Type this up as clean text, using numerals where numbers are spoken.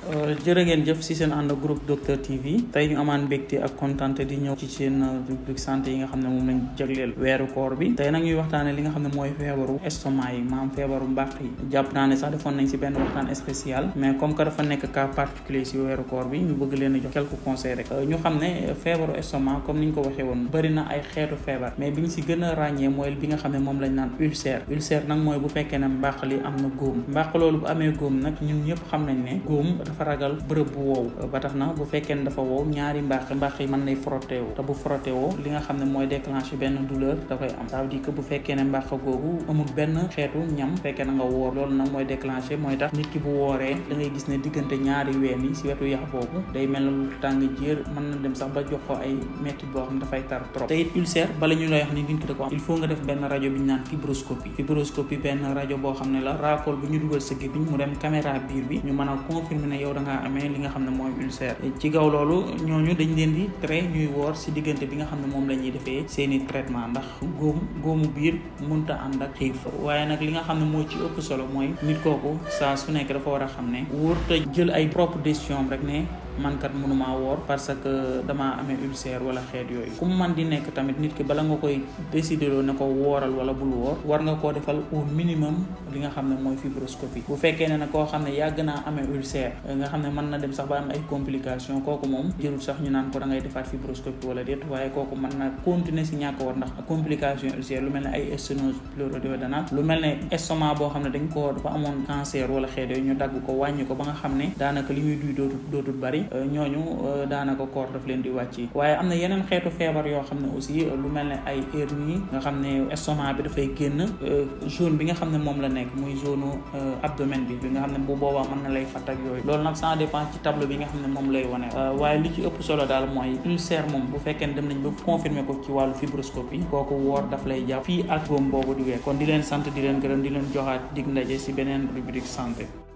jërë ngeen jëf si seen ànd groupe Docteur TV tey ñu amaan mbégte ak kontante di ñëw ci seen rubrique santé yi nga xam ne moom lañ jagleel weeru koor bi tey nag ñuy waxtaane li nga xam ne mooy feebaru estomac yi maanaam feebaru mbàq yi jàpp naa ne sax defoon nañ si benn waxtaan spécial mais comme que dafa nekk cas particulier si weeru koor bi ñu bëgg leen a jox quelques conseils rek ñu xam ne feebaru estomac comme niñ ko waxee woon bëri na ay xeetu feebar mais biñ si gën a ràññee mooy bi nga xam ne moom lañ naan ulcère nag mooy bu fekkee ne mbàq li am na góom mbàq loolu bu amee góom nag ñun ñëpp xam nañ ne góom dafa ragal bërëb bu wow ba tax na bu fekkee ne dafa wow ñaari mbàq yi mën nay frotté wu te bu frotté woo li nga xam ne mooy déclenché benn douleur dafay am ça veut dire que bu fekkee ne mbàq googu amul benn xeetu ñam fekkee na nga woor loolu nag mooy déclenché mooy tax nit ki bu wooree da ngay gis ne diggante ñaari ween yi si wetu yax boobu day mel na lu tàng jër mën na dem sax ba jox ko ay métti boo xam ne dafay tar trop te it ulcère bala ñu lay wax ni nit ki da ko am il faut nga def benn rajo bi ñu naan fibroscopie benn rajo boo xam ne la raakool bu ñu dugal sa gémmiñ mu dem caméra biir bi ñu mën a confirmer ne yow da ngaa amee li nga xam ne mooy ulcère ci gaw loolu ñooñu dañ leen di tere ñuy woor si diggante bi nga xam ne moom la ñuy defee seeni traitement ndax góomu biir mënta ànd ak xiif waaye nag li nga xam ne moo ci ëpp solo mooy nit kooku saa su nekk dafa war a xam ne wóor te jël ay propre décision rek ne man kat mënumaa woor parce que damaa amee ulcère wala xeet yooyu ku mu man di nekk tamit nit ki bala nga koy décider loo ne ko wooral wala bul woor war nga koo defal au minimum li nga xam ne mooy fibroscopie bu fekkee ne nag koo xam ne yàgg naa amee ulcère nga xam ne mën na dem sax ba am ay complications kooku moom jërul sax ñu naan ko da ngay defaat fibroscopie wala déet waaye kooku mën na continuer si ñàkk woor ndax complication ulcère lu mel ne ay sténose pleurodéodénale lu mel ne estomac boo xam ne dafa amoon cancer wala xeet yooyu ñu dagg ko wàññi ko ba nga xam ne daanaka li muy duy dootul bari ñooñu daanaka koor daf leen di wàcc waaye am na yeneen xeetu feebar yoo xam ne aussi lu mel ne ay hernie nga xam ne estomac bi dafay génn zone bi nga xam ne moom la nekk muy zone abdomen bi nga xam ne bu boobaa mën na lay fatt ak yooyu loolu nag ça dépend ci tableau bi nga xam ne moom lay wane waaye li ci ëpp solo daal mooy ulcère moom bu fekkee ne dem nañ ba confirmer ko ci wàllu fibroscopie kooku woor daf lay jàpp fii ak góom boobu di wee kon di leen sant di leen gërëm di leen joxaat dig ndaje si beneen rubrique santé